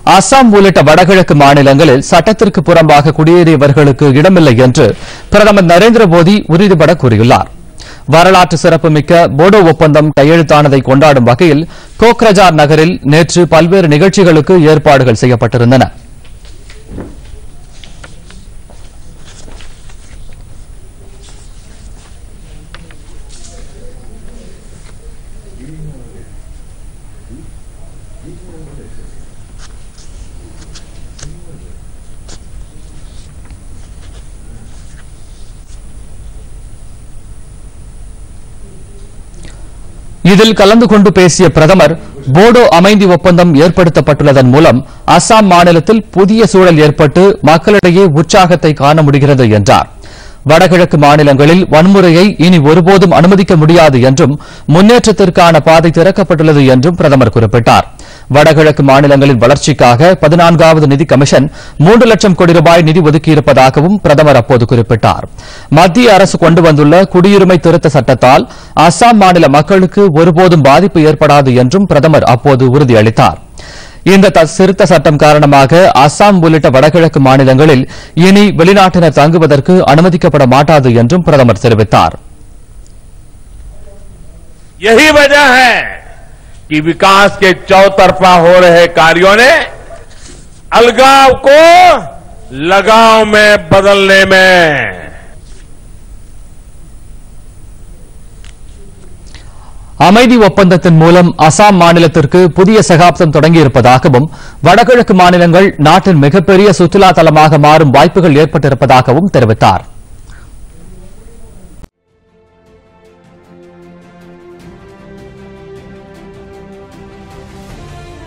அசாம் உள்ளிட்ட வடகிழக்கு மாநிலங்களில் சட்டத்திற்கு புறம்பாக குடியேறியவர்களுக்கு இடமில்லை என்று பிரதமர் நரேந்திர மோடி உறுதிபட கூறியுள்ளார். வரலாற்று சிறப்புமிக்க போடோ ஒப்பந்தம் கையெழுத்தானதை கொண்டாடும் வகையில் கோக்ரஜார் நகரில் நேற்று பல்வேறு நிகழ்ச்சிகளுக்கு ஏற்பாடுகள் செய்யப்பட்டிருந்தன. இதில் கலந்து கொண்டு பேசிய பிரதமர், போடோ அமைதி ஒப்பந்தம் ஏற்படுத்தப்பட்டுள்ளதன் மூலம் அசாம் மாநிலத்தில் புதிய சூழல் ஏற்பட்டு மக்களிடையே உற்சாகத்தை காண முடிகிறது என்றார். வடகிழக்கு மாநிலங்களில் வன்முறையை இனி ஒருபோதும் அனுமதிக்க முடியாது என்றும் முன்னேற்றத்திற்கான பாதை திறக்கப்பட்டுள்ளது என்றும் பிரதமர் குறிப்பிட்டார். வடகிழக்கு மாநிலங்களின் வளர்ச்சிக்காக 14வது நிதி கமிஷன் 3 லட்சம் கோடி ரூபாய் நிதி ஒதுக்கியிருப்பதாகவும் பிரதமர் அப்போது குறிப்பிட்டார். மத்திய அரசு கொண்டு வந்துள்ள குடியுரிமை திருத்த சட்டத்தால் அசாம் மாநில மக்களுக்கு ஒருபோதும் பாதிப்பு ஏற்படாது என்றும் பிரதமர் அப்போது உறுதியளித்தார். இந்த திருத்த சட்டம் காரணமாக அசாம் உள்ளிட்ட வடகிழக்கு மாநிலங்களில் இனி வெளிநாட்டினர் தங்குவதற்கு அனுமதிக்கப்பட மாட்டாது என்றும் பிரதமர் தெரிவித்தார். यही वजह है कि विकास के चौतरफा हो रहे कार्यों ने अलगाव को लगाव में बदलने में அமைதி ஒப்பந்தத்தின் மூலம் அசாம் மாநிலத்திற்கு புதிய சகாப்தம் தொடங்கியிருப்பதாகவும் வடகிழக்கு மாநிலங்கள் நாட்டின் மிகப்பெரிய சுற்றுலா தலமாக மாறும் வாய்ப்புகள் ஏற்பட்டிருப்பதாகவும் தெரிவித்தார்.